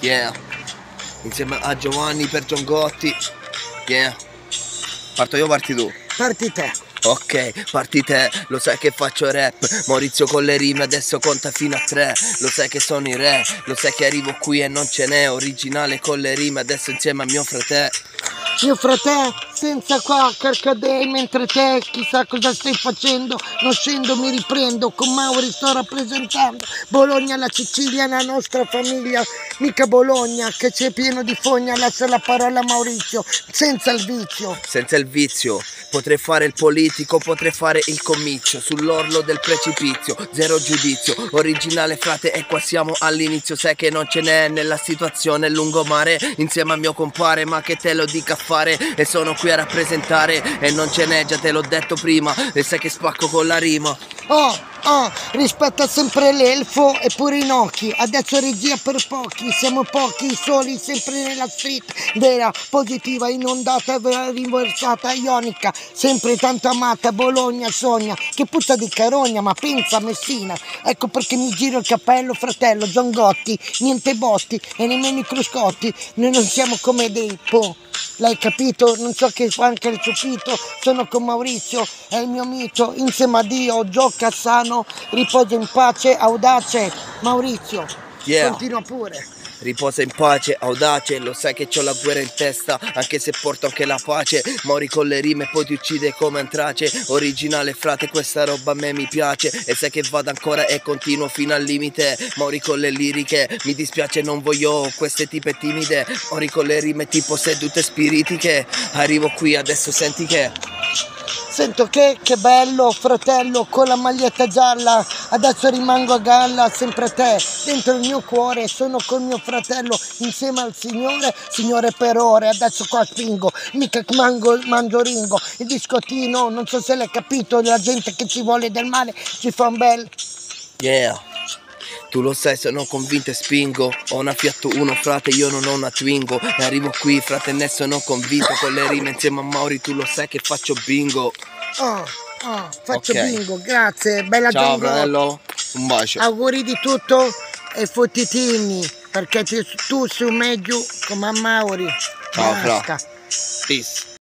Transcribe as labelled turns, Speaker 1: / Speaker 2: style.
Speaker 1: Yeah. Insieme a Giovanni per Giangotti. Yeah. Parto io o parti tu?
Speaker 2: Parti te.
Speaker 1: Ok, parti te, lo sai che faccio rap. Maurizio con le rime adesso conta fino a 3. Lo sai che sono il re, lo sai che arrivo qui e non ce n'è. Originale con le rime adesso insieme a mio fratello.
Speaker 2: Mio fratello, senza qua carcadei, mentre te chissà cosa stai facendo. Non scendo, mi riprendo, con Mauri sto rappresentando Bologna, la Sicilia, la nostra famiglia. Mica Bologna, che c'è pieno di fogna. Lascia la parola a Maurizio, senza il vizio.
Speaker 1: Senza il vizio, potrei fare il politico, potrei fare il comiccio. Sull'orlo del precipizio, zero giudizio. Originale frate e qua siamo all'inizio. Sai che non ce n'è nella situazione lungomare. Insieme a mio compare, ma che te lo dica a fare. E sono qui a rappresentare e non ce n'è, già te l'ho detto prima. E sai che spacco con la rima.
Speaker 2: Rispetta sempre l'elfo e pure i nocchi. Adesso regia per pochi, siamo pochi, soli, sempre nella street. Vera, positiva, inondata, riversata, ionica. Sempre tanto amata, Bologna sogna. Che puzza di carogna, ma pensa a Messina. Ecco perché mi giro il cappello, fratello, Giangotti. Niente botti e nemmeno i cruscotti. Noi non siamo come dei po'. L'hai capito? Non so che fa anche il ciupito. Sono con Maurizio, è il mio mito. Insieme a Dio, gioca sano, riposa in pace, audace. Maurizio, continua pure.
Speaker 1: Riposa in pace, audace, lo sai che c'ho la guerra in testa, anche se porto anche la pace. Mori con le rime e poi ti uccide come Antrace. Originale frate, questa roba a me mi piace. E sai che vado ancora e continuo fino al limite. Mori con le liriche, mi dispiace non voglio queste tipe timide. Mori con le rime tipo sedute spiritiche. Arrivo qui adesso senti che
Speaker 2: Sento che bello, fratello, con la maglietta gialla. Adesso rimango a galla, sempre a te, dentro il mio cuore. Sono col mio fratello, insieme al Signore per ore. Adesso qua spingo, mica mangio ringo. Il biscottino, non so se l'hai capito, la gente che ci vuole del male ci fa un bel...
Speaker 1: Yeah. Tu lo sai, sono convinto e spingo. Ho una Fiat Uno, frate, io non ho una Twingo. E arrivo qui, frate, ne sono convinto. Con le rime insieme a Mauri, tu lo sai che faccio bingo.
Speaker 2: Faccio bingo, grazie, bella
Speaker 1: ciao
Speaker 2: Giangotti.
Speaker 1: Bello, un bacio.
Speaker 2: Auguri di tutto e fottitini, perché tu sei meglio come a Mauri.
Speaker 1: Ciao,
Speaker 2: basta.
Speaker 1: Peace.